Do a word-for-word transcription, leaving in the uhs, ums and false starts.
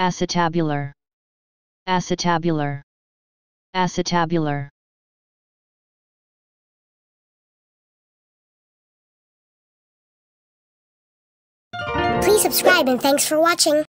acetabular, acetabular, acetabular. Please subscribe and thanks for watching.